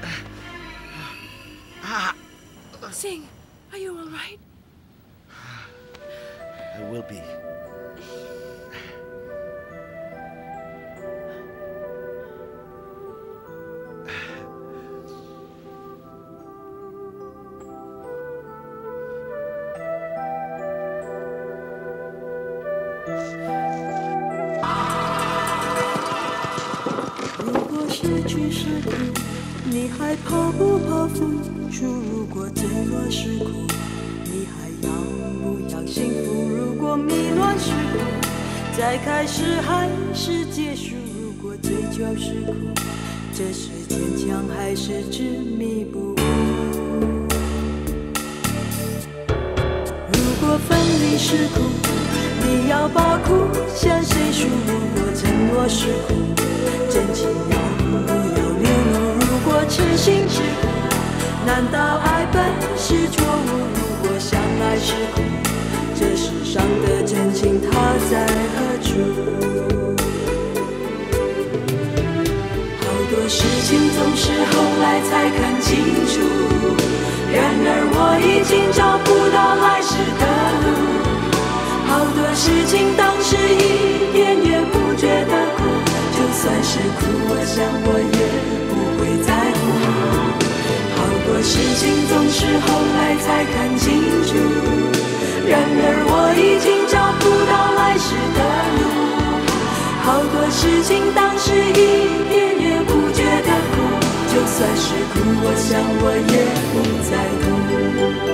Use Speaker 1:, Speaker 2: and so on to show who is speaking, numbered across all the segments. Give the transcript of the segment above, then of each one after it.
Speaker 1: Sing, are you all right?
Speaker 2: I will be.
Speaker 3: 如果失去是苦，你还怕不怕付出？如果坠落是苦，你还要不要幸福？如果迷乱是苦，再开始还是结束？如果追求是苦，这是坚强还是执迷不悟？如果分离是苦，你要把苦向谁诉？如果承诺是苦，真情要不要流露？如果痴心是苦，难道爱本是错误？如果相爱是苦，这世上的真情它在何处？好多事情总是后来才看清楚，然而我已经找不到来时的路。好多事情当时一点也不觉得苦，就算是苦，我想我也不会在乎。好多事情总是后来才看清楚，然而我已经找不到来时的路。好多事情当时一点也不觉得苦，就算是苦，我想我也不在乎。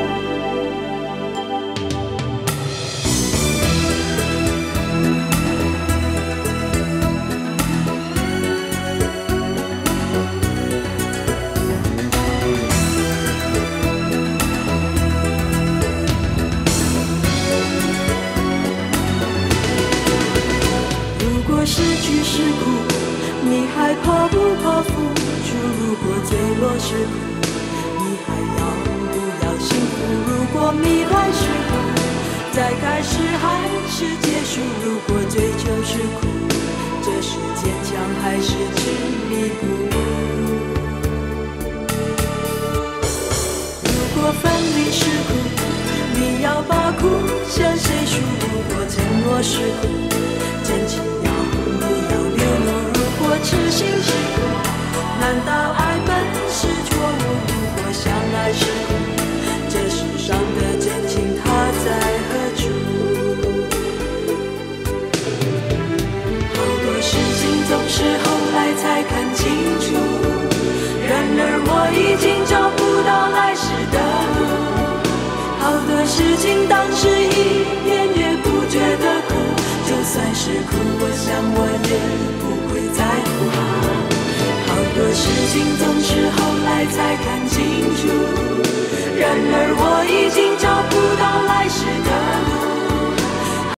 Speaker 3: 失去是苦，你还怕不怕付出？如果坠落是苦，你还要不要幸福？如果迷乱是苦，再开始还是结束？如果追求是苦，这是坚强还是执迷不悟？如果分离是苦，你要把苦向谁诉？如果承诺是苦，真情痴心是苦，难道爱本是错误？如果相爱是苦，这世上的真情它在何处？好多事情总是后来才看清楚，然而我已经找不到来时的路。好多事情当时一点也不觉得苦，就算是苦，我想我也不会在乎。好多事情总是后来才看清楚，然而我